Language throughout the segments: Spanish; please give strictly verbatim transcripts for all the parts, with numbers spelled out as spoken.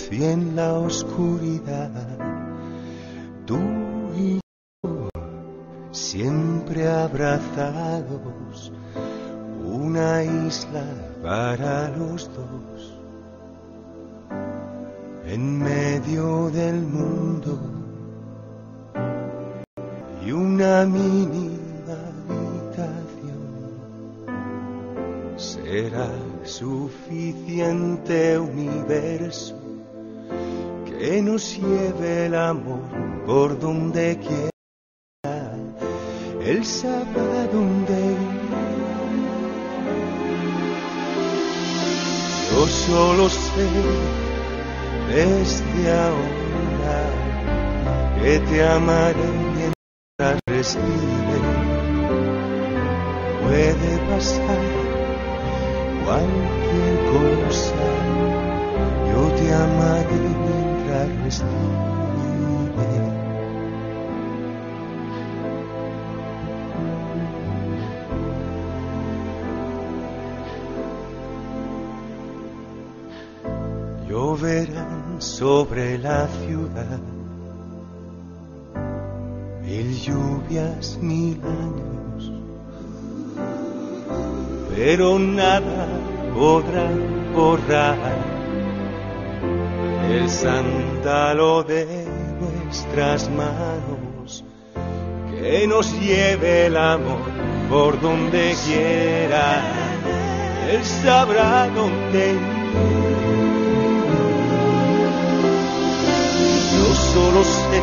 y en la oscuridad, tú y yo siempre abrazados, una isla para los dos, en medio del mundo, y una mini habitación será suficiente universo que nos lleve el amor por donde quiera. Él sabrá dónde ir. Yo solo sé desde ahora que te amaré mientras respire. Puede pasar cualquier cosa, yo te amaré mientras respire. Lloverán sobre la ciudad mil lluvias, mil años, pero nada podrá borrar el sándalo de nuestras manos, que nos lleve el amor por donde quiera. Él sabrá dónde ir. Yo solo sé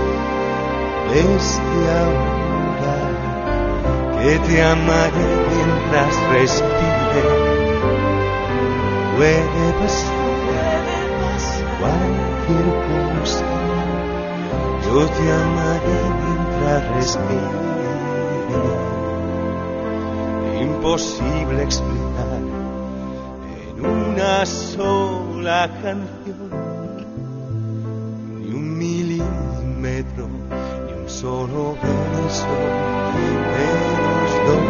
desde ahora que te amaré mientras respire. Puede pasar cualquier cosa, yo te amaré mientras respire. Imposible explicar en una sola canción, ni un milímetro, ni un solo beso de los dos.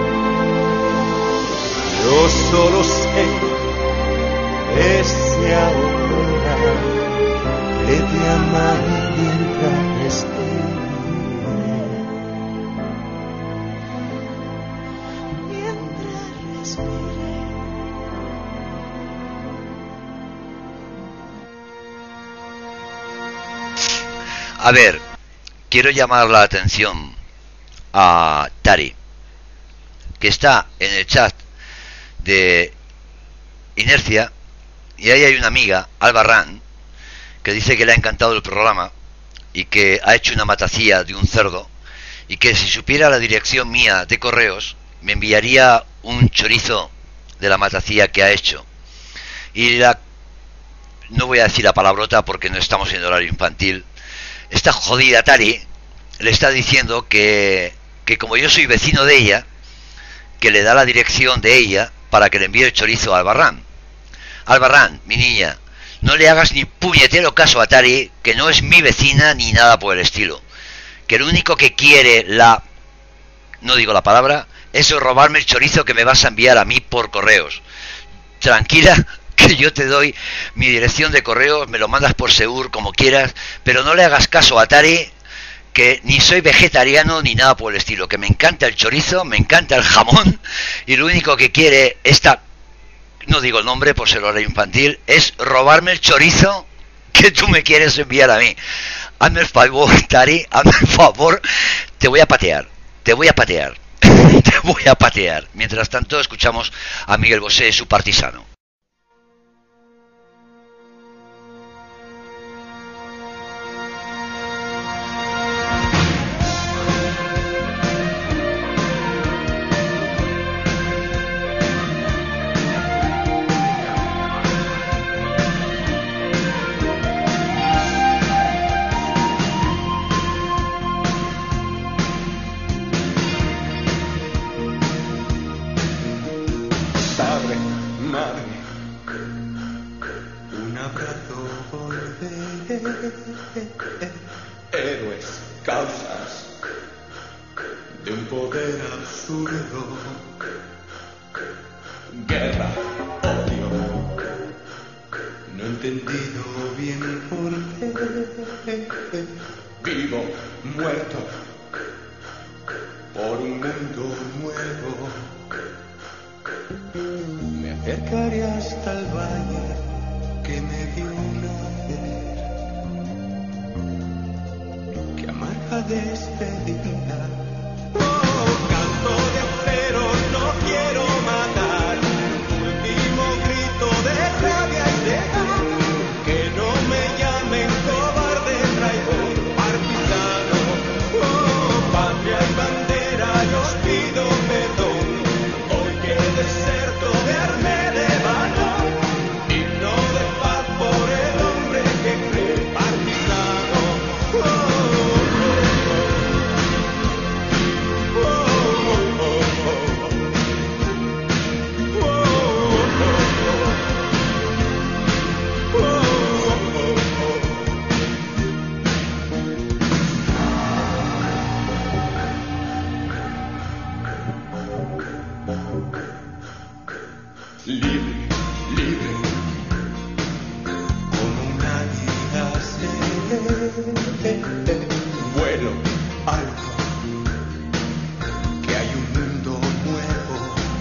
Yo solo sé desde ahora que te amaré mientras respire. Mientras respire. A ver, quiero llamar la atención a Tari, que está en el chat de Inercia, y ahí hay una amiga, Alba Ran, que dice que le ha encantado el programa y que ha hecho una matacía de un cerdo, y que si supiera la dirección mía de correos me enviaría un chorizo de la matacía que ha hecho. Y la no voy a decir la palabrota porque no estamos en horario infantil. Esta jodida Tari le está diciendo que, que como yo soy vecino de ella, que le da la dirección de ella para que le envíe el chorizo a Albarrán. Albarrán, mi niña, no le hagas ni puñetero caso a Tari, que no es mi vecina ni nada por el estilo. Que lo único que quiere la... no digo la palabra, es robarme el chorizo que me vas a enviar a mí por correos. Tranquila, que yo te doy mi dirección de correos, me lo mandas por Seur como quieras, pero no le hagas caso a Tari, que ni soy vegetariano ni nada por el estilo, que me encanta el chorizo, me encanta el jamón, y lo único que quiere esta, no digo el nombre por ser hora infantil, es robarme el chorizo que tú me quieres enviar a mí. Hazme el favor, Tari, hazme el favor, te voy a patear, te voy a patear, te voy a patear. Mientras tanto escuchamos a Miguel Bosé, su partisano. Héroes, causas de un poder absurdo, guerra, odio, no entendido. vivo, muerto, por un mundo nuevo. Me acercaré hasta el valle que me vio nacer, que amarga despedida. Oh, canto de acero, no quiero matar, último grito de rabia y de amor, que no me llamen cobarde, traidor, partisano. Oh, patria y bandera, yo os pido perdón, hoy que deserto de arme de valor, himno de paz por el hombre que cree, partisano. Oh, oh, oh, oh, oh, oh, oh, oh, oh, oh, oh. Libre, libre, como un águila seré, vuelo alto, que hay un mundo nuevo,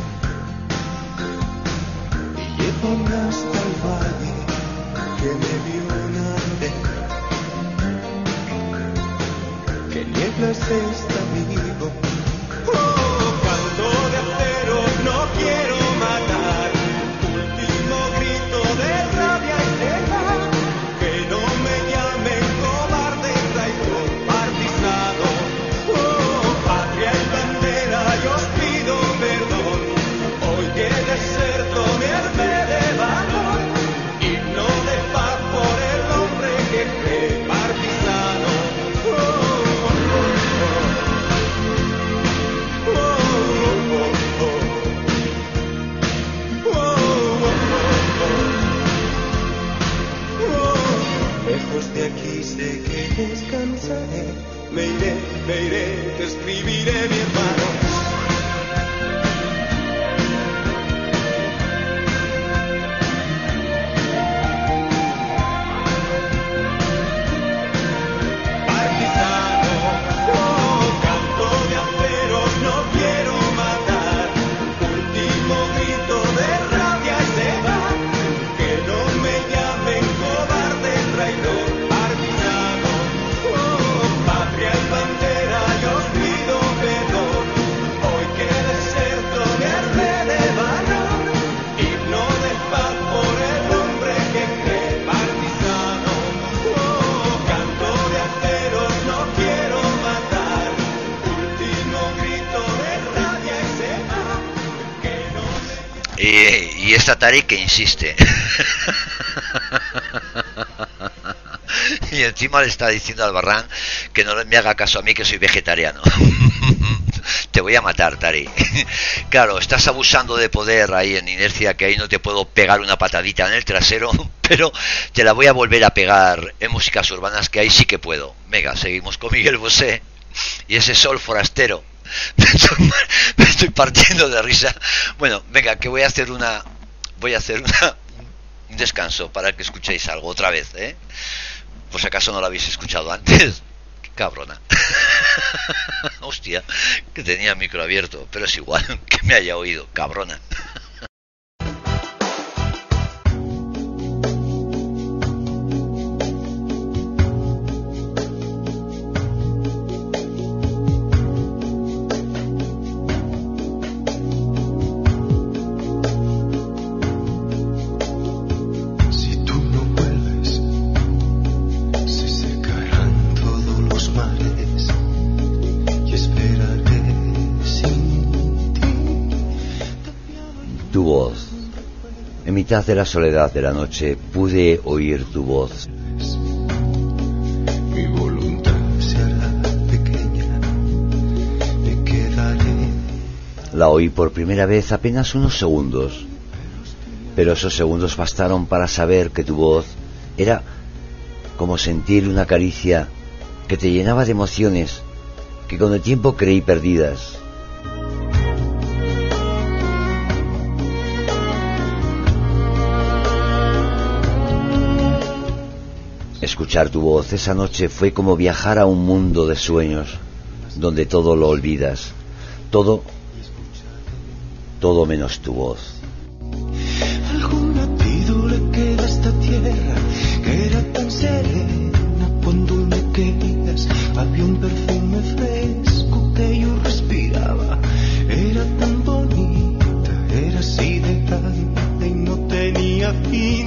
y llévame hasta el valle que me vio nacer, que niebla es este amigo. Oh, canto de acero, no quiero matar, último grito de rabia y cegar, que no me llamen cobarde, traidor, partisano. Oh, patria y bandera, yo os pido perdón, hoy que deserto me armé de valor, himno de paz por el hombre que cree, partisano. Oh, oh, oh, oh, oh, oh, oh. Lejos de aquí sé que descansaré, me iré, me iré, te escribiré, mi hermano. Partisano, oh, canto de acero, no quiero matar, último grito de rabia y cegar, que no me llamen cobarde, traidor, partisano. Oh, patria y bandera, yo os pido perdón, hoy que deserto me armé de valor, himno de paz por el hombre que cree, partisano. Oh, canto de acero, no quiero matar, último grito de rabia y cegar, que no me... Y, y esta Tari que insiste. Y encima le está diciendo al Barran que no me haga caso a mí, que soy vegetariano. Te voy a matar, Tari. Claro, estás abusando de poder ahí en Inercia, que ahí no te puedo pegar una patadita en el trasero, pero te la voy a volver a pegar en Músicas Urbanas, que ahí sí que puedo. Venga, seguimos con Miguel Bosé y ese sol forastero. Me estoy, me estoy partiendo de risa. Bueno, venga, que voy a hacer una voy a hacer una, un descanso para que escuchéis algo otra vez, ¿eh? Por si acaso no lo habéis escuchado antes. Qué cabrona. Hostia, que tenía el micro abierto, pero es igual que me haya oído, cabrona. Tu voz. En mitad de la soledad de la noche pude oír tu voz. Mi voluntad se hará pequeña, me quedaré. La oí por primera vez apenas unos segundos, pero esos segundos bastaron para saber que tu voz era como sentir una caricia que te llenaba de emociones que con el tiempo creí perdidas. Escuchar tu voz esa noche fue como viajar a un mundo de sueños, donde todo lo olvidas, todo, todo menos tu voz. Algún latido le queda a esta tierra que era tan serena cuando me querías. Había un perfume fresco que yo respiraba. Era tan bonita, era así de grande y no tenía fin.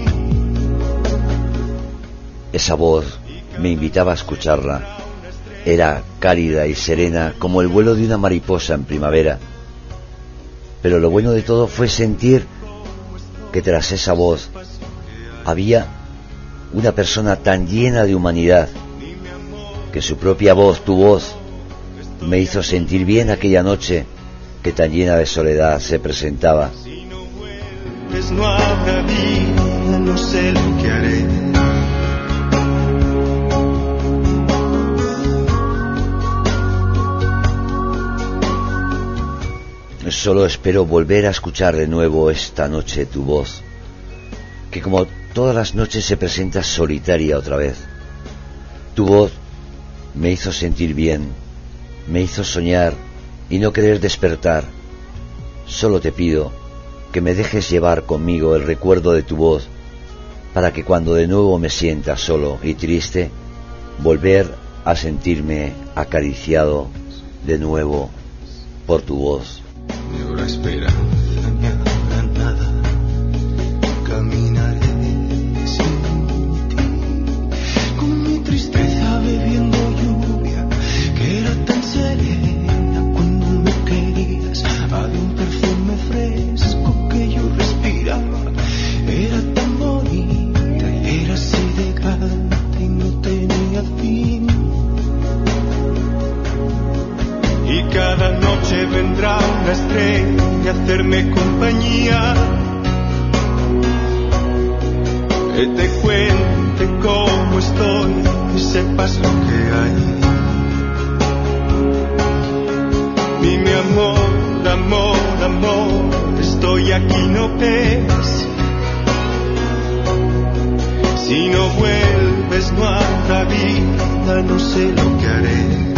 Esa voz me invitaba a escucharla. Era cálida y serena como el vuelo de una mariposa en primavera. Pero lo bueno de todo fue sentir que tras esa voz había una persona tan llena de humanidad que su propia voz, tu voz, me hizo sentir bien aquella noche que tan llena de soledad se presentaba. Si no vuelves no habrá vida, no sé lo que haré. Solo espero volver a escuchar de nuevo esta noche tu voz, que como todas las noches se presenta solitaria otra vez. Tu voz me hizo sentir bien, me hizo soñar y no querer despertar. Solo te pido que me dejes llevar conmigo el recuerdo de tu voz, para que cuando de nuevo me sienta solo y triste, volver a sentirme acariciado de nuevo por tu voz. Y ahora espera, ni habrá nada, caminaré sin ti, con mi tristeza bebiendo lluvia, que era tan serena cuando me querías. Había un perfume fresco que yo respiraba, era tan bonita y era así de grande y no tenía fin. Y cada noche vendrá una estrella a hacerme compañía, que te cuente cómo estoy y sepas lo que hay. Dime amor, amor, amor, estoy aquí, no ves. Si no vuelves no habrá vida, no sé lo que haré.